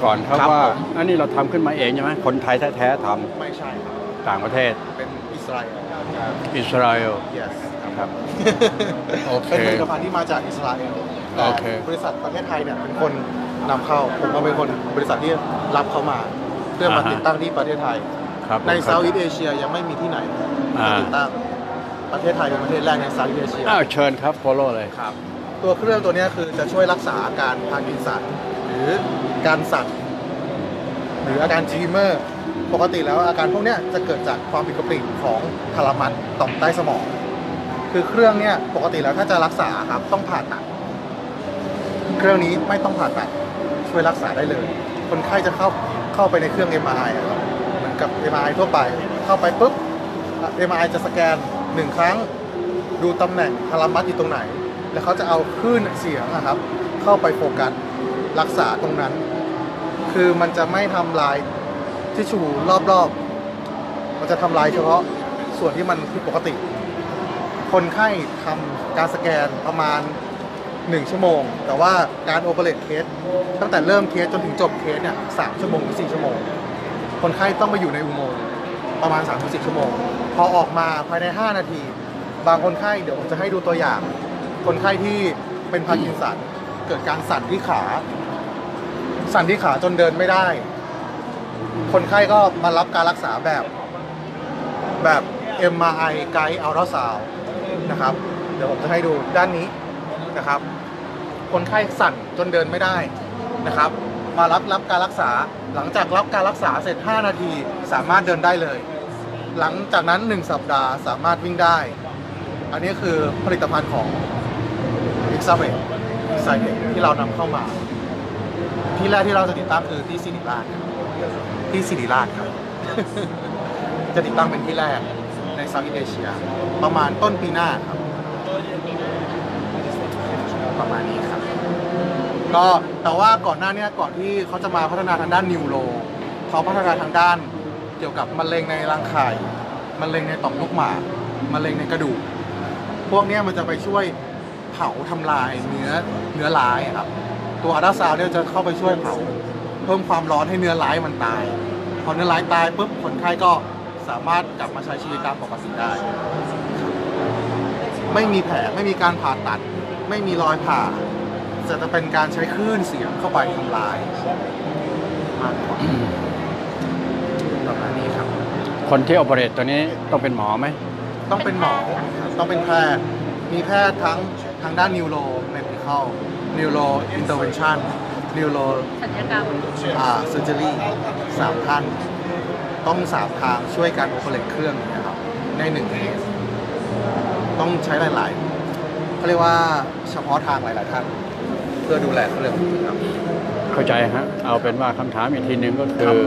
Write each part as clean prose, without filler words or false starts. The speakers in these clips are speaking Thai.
ก่อนครับว่าอันนี้เราทำขึ้นมาเองใช่ไหมคนไทยแท้ๆทไม่ใช่ครับำต่างประเทศเป็นอิสราเอลอิสราเอล yes ครับโอเคเป็นผลิตภัณฑ์ที่มาจากอิสราเอลแต่โอเคบริษัทประเทศไทยเนี่ยเป็นคนนำเข้าผมก็เป็นคนบริษัทที่รับเขามาเพื่อมาติดตั้งที่ประเทศไทยครับในเซาท์อีสต์เอเชียยังไม่มีที่ไหนติดตั้งประเทศไทยเป็นประเทศแรกในเซาท์อีสต์เอเชียเชิญครับโฟโล่เลยครับตัวเครื่องตัวนี้คือจะช่วยรักษาอาการพาร์กินสันหรือการสั่นหรืออาการจีเมอร์ปกติแล้วอาการพวกนี้จะเกิดจากความผิดปกติของทาลามัสต่อมใต้สมองคือเครื่องเนี่ยปกติแล้วถ้าจะรักษาครับต้องผ่าตัดเครื่องนี้ไม่ต้องผ่าตัดช่วยรักษาได้เลยคนไข้จะเข้าไปในเครื่อง MRI ครับเหมือนกับ MRI ทั่วไปเข้าไปปุ๊บ MRI จะสแกน1 ครั้งดูตำแหน่งทาลามัสอยู่ตรงไหนแล้วเขาจะเอาคลื่นเสียงนะครับเข้าไปโฟกัสรักษาตรงนั้นคือมันจะไม่ทำลายทิชชูรอบๆมันจะทำลายเฉพาะส่วนที่มันผิดปกติคนไข้ทำการสแกนประมาณ1 ชั่วโมงแต่ว่าการโอเปเรตเคสตั้งแต่เริ่มเคสจนถึงจบเคสเนี่ย3 ชั่วโมงถึง 4 ชั่วโมงคนไข้ต้องไปอยู่ในอุโมงค์ประมาณ 3-4 ชั่วโมงพอออกมาภายใน 5 นาทีบางคนไข้เดี๋ยวผมจะให้ดูตัวอย่างคนไข้ที่เป็นพาร์กินสันเกิดการสั่นที่ขาจนเดินไม่ได้คนไข้ก็มารับการรักษาแบบ MRI ไกด์อัลตราซาวด์นะครับเดี๋ยวผมจะให้ดูด้านนี้นะครับคนไข้สั่นจนเดินไม่ได้นะครับมารับการรักษาหลังจากรับการรักษาเสร็จ5 นาทีสามารถเดินได้เลยหลังจากนั้น1 สัปดาห์สามารถวิ่งได้อันนี้คือผลิตภัณฑ์ของ Exavet ที่เรานำเข้ามาที่แรกที่เราจะติดตั้งคือที่ศิริราชครับ จะติดตั้งเป็นที่แรกในเซาท์อีสต์เอเชียประมาณต้นปีหน้าครับประมาณนี้ครับก็แต่ว่าก่อนหน้านี้ก่อนที่เขาจะมาพัฒนาทางด้านนิวโรเขาพัฒนาทางด้านเกี่ยวกับมะเร็งในรังไข่มะเร็งในต่อมลูกหมากมะเร็งในกระดูกพวกนี้มันจะไปช่วยเผาทำลายเนื้อร้ายครับตัวอัลตราซาวด์เนี่ยจะเข้าไปช่วยเผาเพิ่มความร้อนให้เนื้อร้ายมันตายพอเนื้อร้ายตายปุ๊บคนไข้ก็สามารถกลับมาใช้ชีวิตตามปกติได้ไม่มีแผลไม่มีการผ่าตัดไม่มีรอยผ่าจะเป็นการใช้คลื่นเสียงเข้าไปทำลายมากกว่าประมาณนี้ครับคนที่โอเปเรตตัวนี้ต้องเป็นหมอไหมต้องเป็นหมอต้องเป็นแพทย์มีแพทย์ทั้งทางด้านนิวโรเมดิคอลนิวโรอินเตอร์เวนชั่นนิวโรศัลยกรรมเซอร์เจอรี่3 ท่านต้อง3 ทางช่วยกันโอเปเรตเครื่องนะครับใน1 เคสต้องใช้หลายๆเขาเรียกว่าเฉพาะทางหลายๆท่านเพื่อดูแลเครื่องครับเข้าใจฮะเอาเป็นว่าคำถามอีกทีหนึ่งก็คือ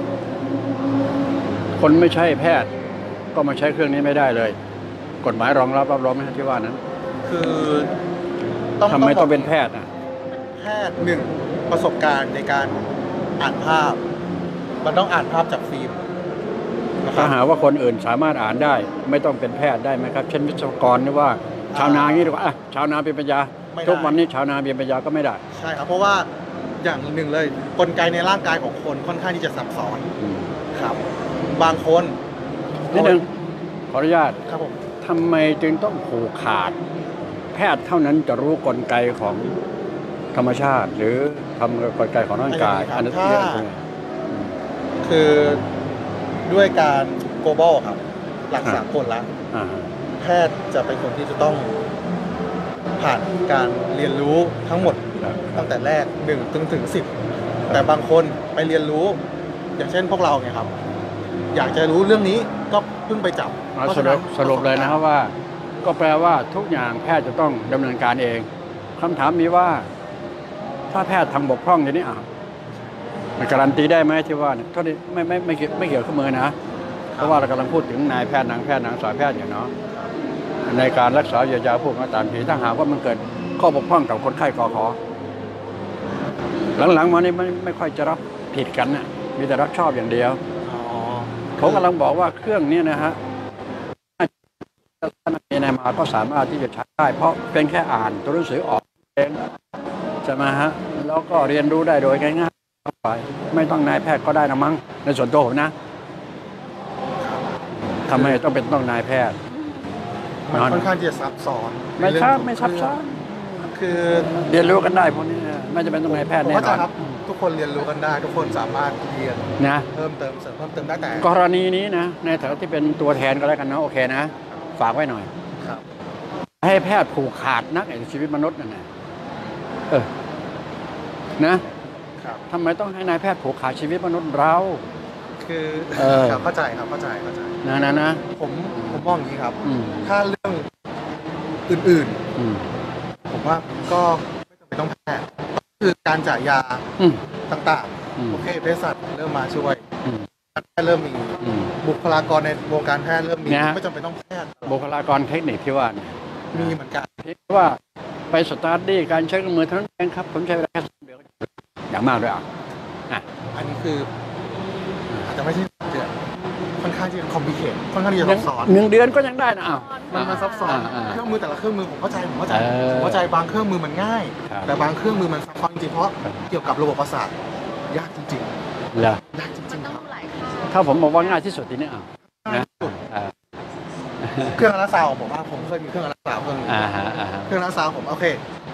คนไม่ใช่แพทย์ก็มาใช้เครื่องนี้ไม่ได้เลยกฎหมายรองรับไหมที่ว่านั้นคือทำไมต้องเป็นแพทย์แพทย์1 ประสบการณ์ในการอ่านภาพมันต้องอ่านภาพจากฟิล์มถ้าหาว่าคนอื่นสามารถอ่านได้ไม่ต้องเป็นแพทย์ได้ไหมครับเช่นวิศวกรหรือว่าชาวนางี้ดีกว่าชาวนาเป็นปัญญาทุกวันนี้ชาวนาเป็นปัญญาก็ไม่ได้ใช่ครับเพราะว่าอย่างหนึ่งเลยกลไกในร่างกายของคนค่อนข้างที่จะซับซ้อนครับบางคนนิดนึงขออนุญาตครับผมทำไมจึงต้องผูกขาดแพทย์เท่านั้นจะรู้กลไกของธรรมชาติหรือทำกลไกของร่างกายอันนี้คือด้วยการ global ครับหลักสากลแล้วแพทย์จะเป็นคนที่จะต้องผ่านการเรียนรู้ทั้งหมดตั้งแต่แรก1 ถึง 10แต่บางคนไปเรียนรู้อย่างเช่นพวกเราไงครับอยากจะรู้เรื่องนี้ก็เพิ่งไปจับสรุปเลยนะครับว่าก็แปลว่าทุกอย่างแพทย์จะต้องดำเนินการเองคำถามมีว่าถ้าแพทย์ทำบกพร่องอย่างนี้มันการันตีได้ไหมที่ว่าเท่านี้ไม่เกี่ยวกับมือนะเพราะว่าเรากำลังพูดถึงนายแพทย์นางแพทย์นางสาวแพทย์อย่างเนาะในการรักษาเยียวยาผู้มาตามทีถ้าหากว่ามันเกิดข้อบกพร่องกับคนไข้กข.หลังๆมานี่ไม่ค่อยจะรับผิดกันนะมีแต่รับชอบอย่างเดียวผมกำลังบอกว่าเครื่องนี้นะฮะในมาก็สามารถที่จะใช้ได้เพราะเป็นแค่อ่านตัวหนังสือออกเองใช่ไหมฮะแล้วก็เรียนรู้ได้โดยง่ายไปไม่ต้องนายแพทย์ก็ได้นะมั้งในส่วนตัวผมนะทำไมต้องนายแพทย์มันค่อนข้างที่จะซับซ้อนไม่ครับไม่ซับซ้อนคือเรียนรู้กันได้พวกนี้ไม่จำเป็นต้องนายแพทย์ผมแน่เข้าน ใจอนครับทุกคนเรียนรู้กันได้ ทุกคนสามารถเรียนนะเพิ่มเติมเสริมเพิ่มเติมได้แต่กรณีนี้นะในฐานะที่เป็นตัวแทนก็แล้วกันนะโอเคนะฝากไว้หน่อยครับให้แพทย์ผูกขาดนักชีวิตมนุษย์นั่นแหละนะครับ ทำไมต้องให้นายแพทย์ผูกขาดชีวิตมนุษย์เราคือ ครับเข้าใจครับเข้าใจนะผมมองอย่างนี้ครับอืมถ้าเรื่องอื่นอืมๆ ผมว่าก็ไม่จำเป็นต้องแพทย์คือการจ่ายยาอืมต่างอืมๆโอเคเภสัชเริ่มมาช่วยอืมแพทย์เริ่มมีอืมบุคลากรในวงการแพทย์เริ่มมีเนี่ยไม่จำเป็นต้องแพทย์บุคลากรเทคนิคที่ว่าเนี่ยมีเหมือนกันที่ว่าไปสตาร์ทดี้การใช้เครื่องมือเท่านั้นเองครับผมใช้เวลาแค่3 เดือนอย่างมากด้วยอันนี้คืออาจจะไม่ใช่เดือนค่อนข้างที่จะคอมพลีเคทค่อนข้างที่จะซับซ้อน 1 เดือนก็ยังได้นะอ้าวมันซับซ้อนเครื่องมือแต่ละเครื่องมือผมเข้าใจผมเข้าใจบางเครื่องมือมันง่ายครับแต่บางเครื่องมือมันซับซ้อนจริงๆเพราะเกี่ยวกับระบบประสาทยากจริงเหรอๆยากจริงๆครับถ้าผมบอกว่าง่ายที่สุดทีนี้นะอ่าเครื่องอัลตราซาวด์ผมว่าผมเคยมีเครื่องอัลตราซาวด์เครื่องหนึงฮะเครื่องอัลตราซาวด์ผมโอเค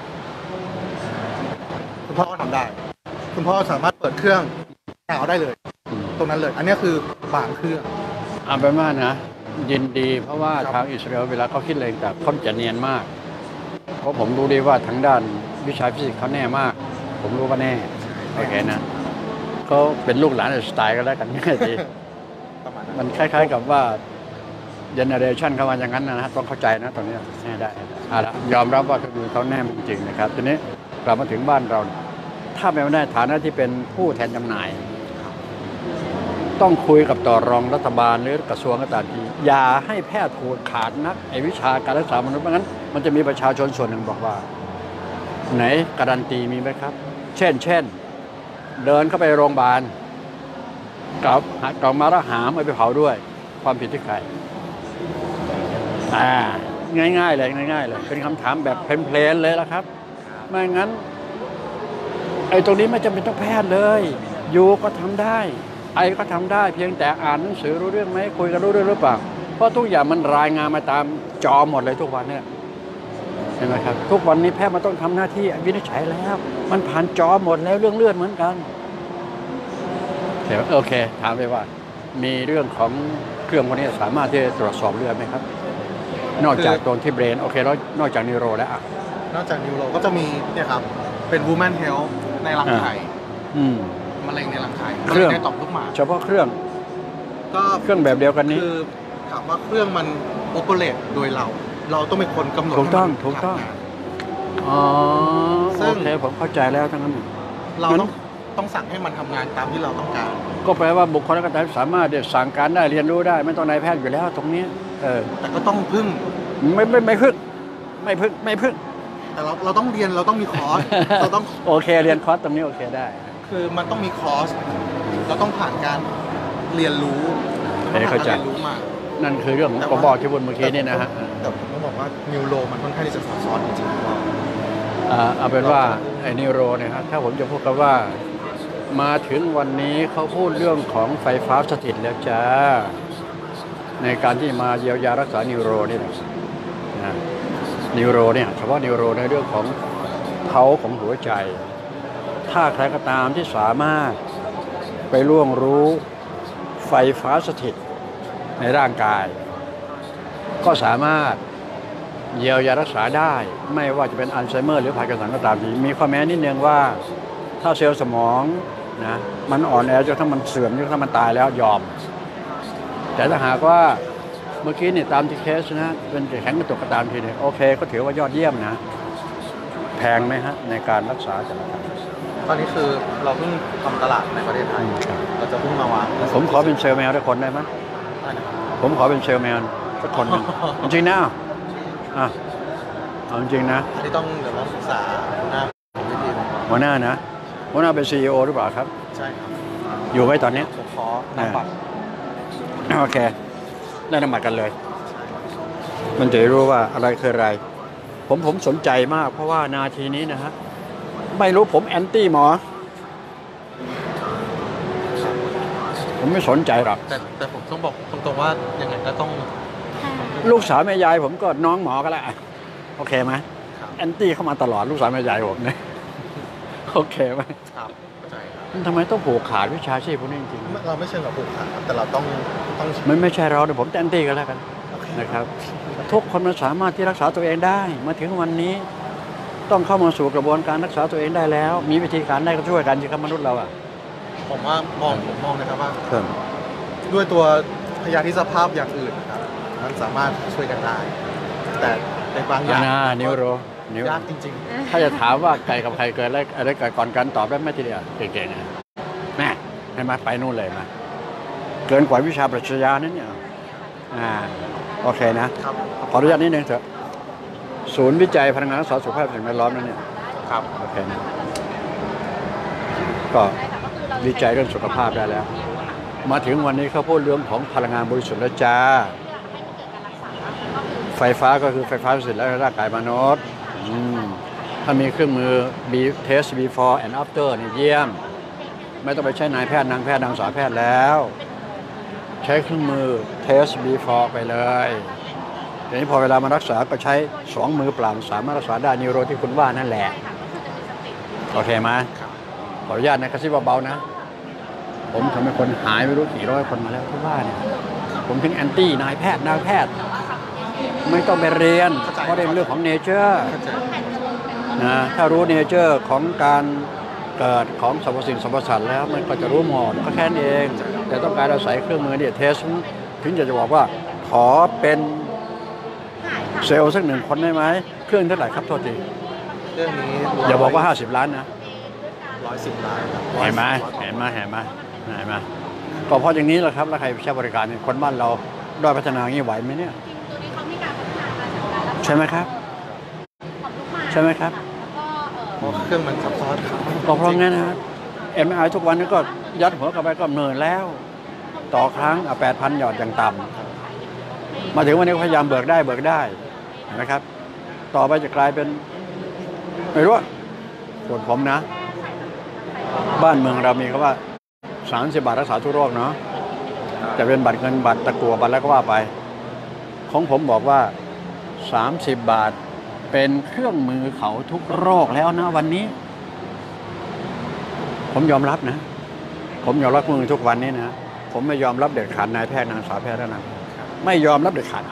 คุณพ่อก็ทำได้ คุณพ่อสามารถเปิดเครื่องหาวได้เลย ตรงนั้นเลย อันนี้คือบางเครื่องเอาเป็นว่านะยินดีเพราะว่าครับทางอิสราเอลเวลาเขาคิดอะไรแต่เขาจะเนียนมาก เพราะผมรู้ดีว่าทางด้านวิชาฟิสิกส์เขาแน่มาก ผมรู้ว่าแน่โอเคนะเขาเป็นลูกหลานสไตล์ก็แล้วกันง่ายดีประมาณนั้นมันคล้ายๆกับว่าเจเนอเรชันเขามาอย่างนั้นนะฮะต้องเข้าใจนะตรงนี้แน่ได้เอาละยอมรับว่าคือเขาแน่จริงๆนะครับทีนี้กลับมาถึงบ้านเรา ถ้าไม่ได้ฐานะที่เป็นผู้แทนจำหน่าย ต้องคุยกับต่อรองรัฐบาลหรือกระทรวงก็ตามทีอย่าให้แพทย์ผูกขาดนักไอวิชาการรักษามนุษย์เพราะงั้นมันจะมีประชาชนส่วนหนึ่งบอกว่า ไหนการันตีมีไหมครับ เช่นเดินเข้าไปโรงพยาบาลกลับมาแล้วหามเอาไปเผาด้วย ความผิดที่ใครง่ายๆเลยเป็นคำถามแบบเพลนๆเลยละครับไม่งั้นไอ้ตรงนี้ไม่จำเป็นต้องแพทย์เลยอยู่ก็ทำได้ไอก็ทำได้เพียงแต่อ่านหนังสือรู้เรื่องไหมคุยกันรู้เรื่องหรือเปล่าเพราะทุกอย่างมันรายงานมาตามจอหมดเลยทุกวันเนี่ยเห็นไหมครับทุกวันนี้แพทย์มันต้องทำหน้าที่วินิจฉัยแล้วมันผ่านจอหมดแล้วเรื่องเลือดเหมือนกันโอเคถามไปว่ามีเรื่องของเครื่องพวกนี้สามารถที่จะตรวจสอบเลือดไหมครับนอกจากตัวที่เบรนโอเคแล้วนอกจากนิวโรแล้วนอกจากนิวโรก็จะมีเนี่ยครับเป็น Woman Health ในรังไข่มะเร็งในรังไข่มะเร็งในต่อมลูกหมากเฉพาะเครื่องก็เครื่องแบบเดียวกันนี้คือถามว่าเครื่องมันโอเปเรตโดยเราต้องเป็นคนกำหนดถูกต้องอ๋อซึ่งโอเคผมเข้าใจแล้วทั้งนั้นเราต้องสั่งให้มันทำงานตามที่เราต้องการก็แปลว่าบุคคลการสามารถสั่งการได้เรียนรู้ได้ไม่ต้องนายแพทย์อยู่แล้วตรงนี้แต่ก็ต้องพึ่งไม่พึ่งแต่เราต้องเรียนเราต้องมีคอร์ส เราต้องโอเคเรียนคอร์สตรงนี้โอเคได้คือมันต้องมีคอร์สเราต้องผ่านการเรียนรู้เข้าใจเรียนรู้มานั่นคือเรื่องของกบที่บนเมื่อกี้นี่นะฮะแต่ผมต้องบอกว่านิวโรมันค่อนข้างที่จะซับซ้อนจริงๆเอาเป็นว่าไอ้นิวโรเนี่ยครับถ้าผมจะพูดกันว่ามาถึงวันนี้เขาพูดเรื่องของไฟฟ้าสถิตแล้วจ้าในการที่มาเยียวยารักษานิวโรนี่นะนิวโรเนี่ยเฉพาะนิวโรในเรื่องของเขาของหัวใจถ้าใครก็ตามที่สามารถไปล่วงรู้ไฟฟ้าสถิตในร่างกายก็สามารถเยียวยารักษาได้ไม่ว่าจะเป็นอัลไซเมอร์หรือพาร์กินสันก็ตามทีมีข้อแม้นิดนึงว่าถ้าเซลล์สมองนะมันอ่อนแอจนถ้ามันเสื่อมจนถ้ามันตายแล้วยอมแต่ถ้าหากว่าเมื่อกี้นี่ตามที่เคสนะเป็นแข็งกระตุกกระตามทีเนี่ยโอเคก็ถือว่ายอดเยี่ยมนะแพงไหมฮะในการรักษาแต่ละครั้งตอนนี้คือเราเพิ่งทำตลาดในประเทศไทยเราจะเพิ่งมาวางผมขอเป็นเซลล์แมวทุกคนได้ไหมผมขอเป็นเซลล์แมวสักคนหนึ่งจริงๆนะเอาจริงๆนะที่ต้องเดี๋ยวเราศึกษาหัวหน้านะหัวหน้าเป็น CEO หรือเปล่าครับใช่ครับอยู่ไว้ตอนนี้ผมขอนำบัตรโอเคได้นำบัตรกันเลยมันจะรู้ว่าอะไรคืออะไรผมสนใจมากเพราะว่านาทีนี้นะฮะไม่รู้ผมแอนตี้หมอผมไม่สนใจหรอกแต่ผมต้องบอกตรงๆว่ายังไงก็ต้องลูกสาวแม่ยายผมก็น้องหมอก็แล้วโอเคไหมครับแอนตี้เข้ามาตลอดลูกสาวแม่ยายผมเนี่ยโอเคไหมครับเข้าใจครับทำไมต้องผูกขาดวิชาชีพพวกนี้จริงเราไม่เชิงกับผูกขาดครับแต่เราต้องๆมันไม่ใช่เราเดี๋ยวผมแอนตี้กันแล้วกันโอเคนะครับ ทุกคนมันสามารถที่รักษาตัวเองได้ มาถึงวันนี้ ต้องเข้ามาสู่กระบวนการรักษาตัวเองได้แล้ว มีวิธีการได้ก็ช่วยกันสิครับมนุษย์เราอ่ะผมมองนะครับว่าครับด้วยตัวพยาธิสภาพอย่างอื่นนะครับมันสามารถช่วยกันได้ แต่ในบางอย่างนิวโรนิวยากจริงถ้าจะถามว่าไก่กับไข่เกิดอะไรเกิดก่อนกันตอบได้ไหมทีเดียวเก่งๆนะแม่ให้มาไปนู่นเลยมาเกินกว่าวิชาปรัชญานั่นเนี่ยโอเคนะๆ ครับขออนุญาตนิดนึงเถอะศูนย์วิจัยพลังงานรักษาสุขภาพสิ่งแวดล้อมนั่นเนี่ยครับโอเคนะก็วิจัยเรื่องสุขภาพได้แล้ว มาถึงวันนี้เขาพูดเรื่องของพลังงานบริสุทธิ์แล้วจ้าไฟฟ้าก็คือไฟฟ้าบริสุทธิ์แล้วร่างกายมนุษย์ถ้ามีเครื่องมือ test before and after นี่เยี่ยม ไม่ต้องไปใช้นายแพทย์นางแพทย์นางสาวแพทย์แล้ว ใช้เครื่องมือ test before ไปเลยทีนี้พอเวลามารักษาก็ใช้2 มือเปล่าสามารถรักษาได้นิวโรที่คุณว่านั่นแหละโอเคไหมขออนุญาตนะกระซิบเบาๆนะ ผมทำให้คนหายไม่รู้กี่ร้อยคนมาแล้วที่ว่าเนี่ยผมถึงแอนตี้นายแพทย์นางแพทย์ไม่ต้องไปเรียนเพราะเป็นเรื่องของเนเจอร์นะถ้ารู้เนเจอร์ของการเกิดของสรรพสิ่งสรรพสัตว์แล้วมันก็จะรู้หมดก็แค่นั้นเอง แต่ต้องการอาศัยเครื่องมือเนี่ยเทสถึงจะบอกว่าขอเป็นเซลล์สัก1 คนได้ไหมเครื่องเท่าไหร่ครับโทษทีเรื่องนี้อย่าบอกว่า50 ล้านนะ 110 ล้านครับเห็นไหมก็เพราะอย่างนี้แหละครับแล้วใครใช้บริการเนี่ยคนบ้านเราด้อยพัฒนาอย่างนี้ไหวไหมเนี่ยตัวนี้เขามีการพัฒนามาจากการรักษาใช่ไหมครับความรู้ใหม่ใช่ไหมครับแล้วก็เพราะเครื่องมันซับซ้อนครับก็เพราะงั้นนะ MRI ทุกวันนี้ก็ยัดหัวเข้าไปก็เหนื่อยแล้ว ต่อครั้ง8,000 หยอดอย่างต่ำมาถึงวันนี้พยายามเบิกได้เห็นไหมครับ ต่อไปจะกลายเป็นไม่รู้ส่วนผมนะ บ้านเมืองเรามีคำว่า30 บาทรักษาทุกโรคเนาะจะเป็นบัตรเงินบัตรตะกั่วบัตรแล้วก็ว่าไป ของผมบอกว่า30 บาทเป็นเครื่องมือเขาทุกโรคแล้วนะวันนี้ ผมยอมรับนะ ผมยอมรับมือทุกวันนี้นะ ผมไม่ยอมรับเด็ดขาดนายแพทย์นางสาวแพทย์แล้วนะไม่ยอมรับเด็ดขาด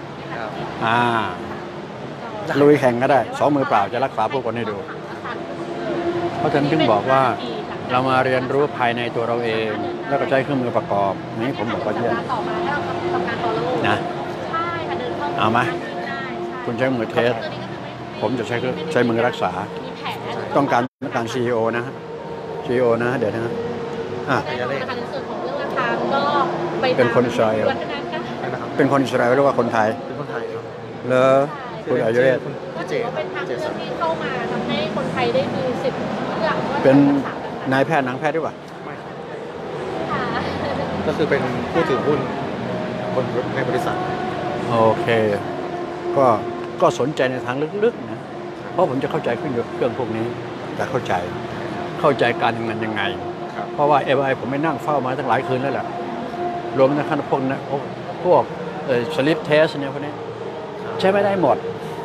ลุยแข่งก็ได้2 มือเปล่าจะรักษาผู้คนให้ดู เพราะฉะนั้นจึงบอกว่าเรามาเรียนรู้ภายในตัวเราเอง แล้วก็ใช้เครื่องมือประกอบนี้ผมบอกว่าเยี่ยมต่อมาให้เราทำการต่อโลกนะใช่ค่ะเดินเข้าเอาไหมได้คุณใช้มือเทส ผมจะใช้มือรักษามีแผลต้องการ CEO นะ CEO นะเดี๋ยวนะอ่ะได้นะคะในส่วนของเรื่องราคาก็ไปเป็นคนอิสราเอลวัฒนธรรมนะครับเป็นคนอิสราเอลหรือว่าคนไทยเป็นคนไทยครับเลอคุณอายุเรศคุณก็พี่เจถือว่าครัเป็นทางบเจเลือกสันที่เข้ามาทำให้คนไทยได้มีสิทธิ์เลือกว่าเป็นจะรักษาแบบไหนนายแพทย์นางแพทย์ด้วยป่ะไม่ครับค่ะก็คือเป็นผู้ถือหุ้นคนในบริษัทโอเค ก็สนใจในทางลึกๆนะ เพราะผมจะเข้าใจเครื่องพวกนี้จะเข้าใจการทำงานยังไงครับเพราะว่า MRI ผมไม่นั่งเฝ้ามาตั้งหลายคืนแล้วแหละรวมทั้งพวกสลิปเทสเนี่ยพวกนี้ ใช้ไม่ได้หมด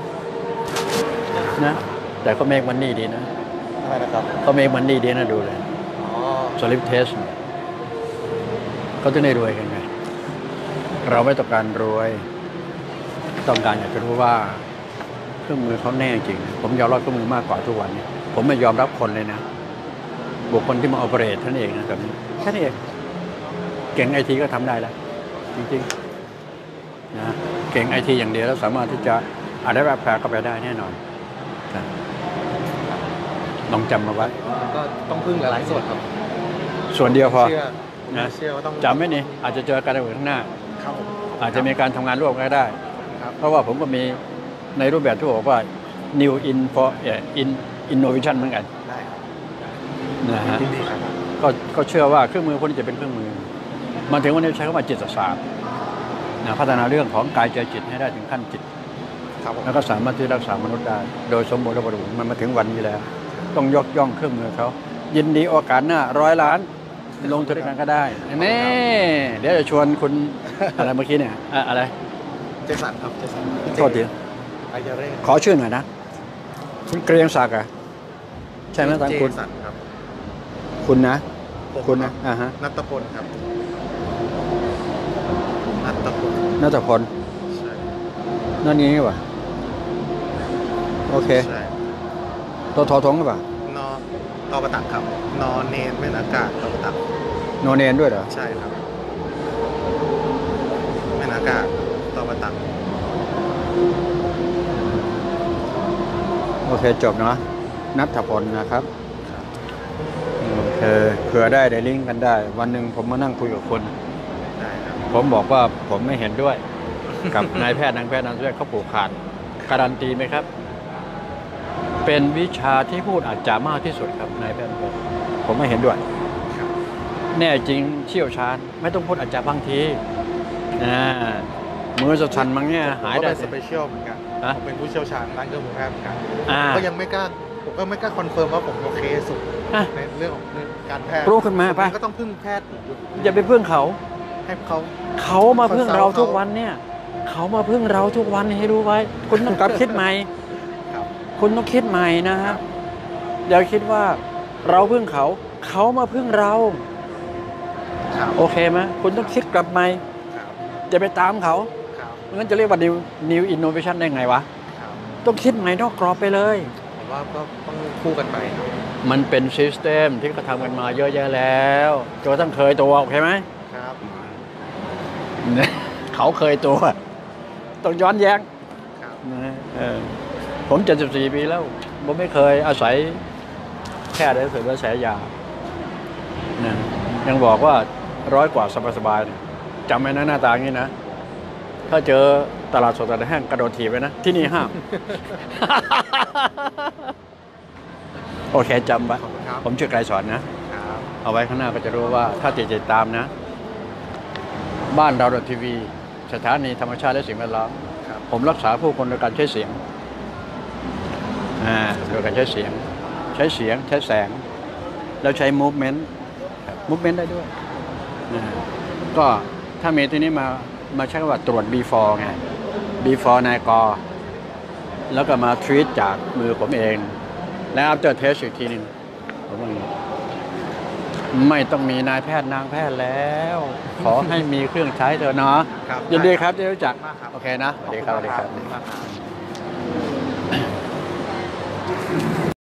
นะแต่ก็เมกมันนี่ดีนะอะไรนะครับเขาเมกมันนี่ดีนะดูเลยอ๋อสลิปเทสเขาจะได้รวยกันไง เราไม่ต้องการรวย ต้องการอยากจะรู้ว่าเครื่องมือเขาแน่จริง ผมยอมรับเครื่องมือมากกว่าทุกวันนี้ ผมไม่ยอมรับคนเลยนะ บุคคลที่มาออเปเรตท่านเองนะแบบนี้แค่นี้เองเก่งITก็ทำได้แล้ว จริงๆนะเก่งITอย่างเดียวแล้วสามารถที่จะอะไรแบบแปลเข้าไปได้แน่นอนนะลองจำมาไว้มันก็ต้องพึ่งหลายๆส่วนครับส่วนเดียวพอเชื่อนะเชื่อว่าต้องจำไว้นี่อาจจะเจอกันในวันข้างหน้าครับผมอาจจะมีการทำงานร่วมกันก็ได้ครับเพราะว่าผมก็มีในรูปแบบที่บอกว่า new innovation เหมือนกันได้ครับนะฮะยินดีครับก็เชื่อว่าเครื่องมือพวกนี้จะเป็นเครื่องมือมาถึงวันนี้ใช้คำว่าจิตศาสตร์นะพัฒนาเรื่องของกายใจจิตให้ได้ถึงขั้นจิตครับผมแล้วก็สามารถที่รักษามนุษย์ได้ โดยสมบูรณ์และบริบูรณ์มันมาถึงวันนี้แล้ว ต้องยกย่องเครื่องมือเขายินดีโอกาสหน้า100 ล้านลงทุนด้วยกันก็ได้นี่เดี๋ยวจะชวนคุณ อะไรเมื่อกี้เนี่ยอะไรเจสันครับเจสันโทษทีอายาเร่ขอชื่อหน่อยนะคุณเกรียงศักดิ์อะใช่ไหมตามเจคุณสันครับคุณนะผมคุณนะฮะนัตพลครับนัตพลนัทพลใช่นั่นนี้ป่ะโอเคใช่ตัวทอทงป่ะนอตอประตักครับนอเนนแม่นอากาศตอประตักโนเนนด้วยเหรอใช่ครับแม่นอากาศตอประตักโอเคจบเนาะนัทพลนะครับโอเคเผื่อได้ลิงก์กันได้ วันหนึ่งผมมานั่งคุยกับคนได้ครับผมบอกว่าผมไม่เห็นด้วย กับ นายแพทย์นางแพทย์นางแพทย์เขาผูกขาดการันตีไหมครับ เป็นวิชาที่พูดอาจจะมากที่สุดครับนายแพทย์ผมไม่เห็นด้วยครับแน่จริงเชี่ยวชาญไม่ต้องพูดอาจจะบางทีมือสั่นๆมั้งเนี่ยหายผมก็ได้เป็นสเปเชียลเหมือนกันฮะผมเป็นผู้เชี่ยวชาญด้านเครื่องมือแพทย์เหมือนกันอ่าก็ยังไม่กล้าผมก็ไม่กล้าคอนเฟิร์มว่าผมโอเคสุดอ่ะในเรื่องของการแพทย์รู้ขึ้นมาไปก็ต้องพึ่งแพทย์อย่าไปพึ่งเขาให้เขาเขามาพึ่งเราทุกวันเนี่ย เขามาพึ่งเราทุกวันให้รู้ไว้ คุณต้องกลับคิดใหม่ครับคุณต้องคิดใหม่นะฮะอย่าคิดว่าเราพึ่งเขา เขามาพึ่งเราครับโอเคไหมคุณต้องคิดกลับใหม่ครับอย่าไปตามเขาครับงั้นจะเรียกว่า new innovation ได้ไงวะครับต้องคิดใหม่นอกกรอบไปเลยผมว่าก็ต้องคู่กันไปครับมันเป็นซิสเต็มที่เขาทำกันมาเยอะแยะแล้วจนต้องเคยตัวโอเคไหมครับเขาเคยตัว ต้องย้อนแย้งครับนะผม74 ปีแล้ว ผมไม่เคยอาศัยแค่ได้เสริมกระแสยานะยังบอกว่า100 กว่าสบายๆเนี่ยจำไว้นะหน้าตาอย่างนี้นะ ถ้าเจอตลาดสดตลาดแห้งกระโดดถีบไปนะ ที่นี่ห้าม โอเคจำไว้ขอบคุณครับผมชื่อไกรสอนนะครับเอาไว้ข้างหน้าก็จะรู้ว่าถ้าติดตามนะ บ้านเราทีวี สถานีธรรมชาติและสิ่งแวดล้อมครับผมรักษาผู้คนโดยการใช้เสียงโดยการใช้เสียง ใช้แสง แล้วใช้ movement movement ได้ด้วยก็ถ้ามีที่นี้มาใช้คำว่าตรวจ before ไง before นายกแล้วก็มา treat จากมือผมเอง แล้ว after test อีกทีหนึงผมว่าอย่างนี้ไม่ต้องมีนายแพทย์นางแพทย์แล้ว ขอให้มีเครื่องใช้เถอะเนาะครับยินดีครับที่รู้จักมากครับโอเคนะสวัสดีครับสวัสดีครับขอบคุณมากครับ